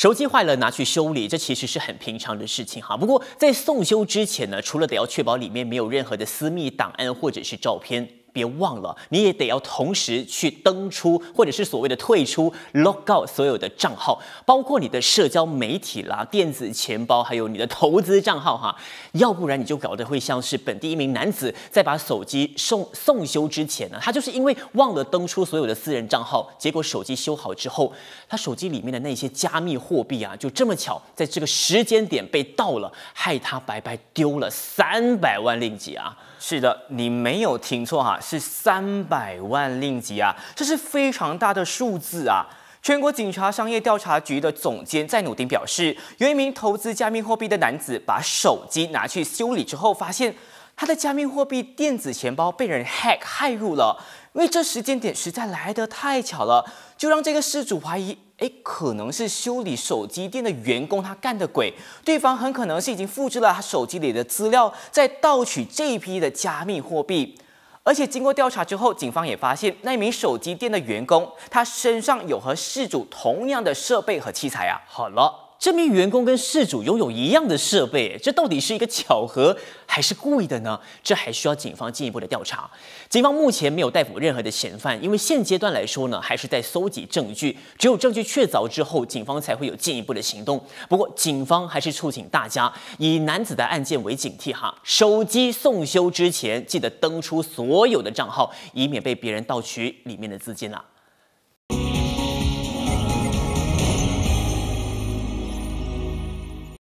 手机坏了拿去修理，这其实是很平常的事情哈。不过在送修之前呢，除了得要确保里面没有任何的私密档案或者是照片。 别忘了，你也得要同时去登出，或者是所谓的退出 log out 所有的账号，包括你的社交媒体啦、电子钱包，还有你的投资账号哈。要不然你就搞得会像是本地一名男子在把手机送修之前呢，他就是因为忘了登出所有的私人账号，结果手机修好之后，他手机里面的那些加密货币啊，就这么巧在这个时间点被盗了，害他白白丢了300万令吉啊！ 是的，你没有听错哈，是300万令吉啊，这是非常大的数字啊！全国警察商业调查局的总监在努丁表示，有一名投资加密货币的男子把手机拿去修理之后，发现他的加密货币电子钱包被人害入了。因为这时间点实在来得太巧了，就让这个事主怀疑，可能是修理手机店的员工他干的鬼，对方很可能是已经复制了他手机里的资料，再盗取这一批的加密货币。而且经过调查之后，警方也发现那名手机店的员工，他身上有和事主同样的设备和器材啊。 好了。 这名员工跟事主拥有一样的设备，这到底是一个巧合还是故意的呢？这还需要警方进一步的调查。警方目前没有逮捕任何的嫌犯，因为现阶段来说呢，还是在搜集证据。只有证据确凿之后，警方才会有进一步的行动。不过，警方还是促请大家以男子的案件为警惕哈。手机送修之前，记得登出所有的账号，以免被别人盗取里面的资金啦。